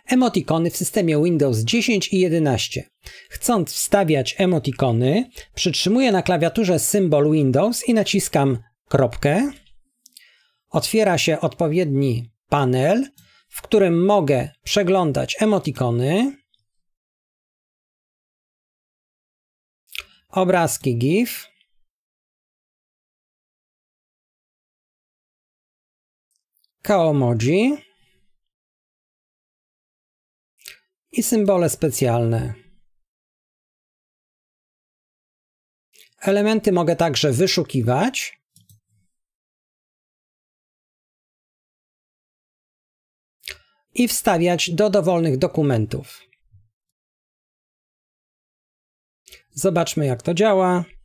Emotikony w systemie Windows 10 i 11. Chcąc wstawiać emotikony, przytrzymuję na klawiaturze symbol Windows i naciskam kropkę. Otwiera się odpowiedni panel, w którym mogę przeglądać emotikony, obrazki GIF, Kaomoji i symbole specjalne. Elementy mogę także wyszukiwać i wstawiać do dowolnych dokumentów. Zobaczmy, jak to działa.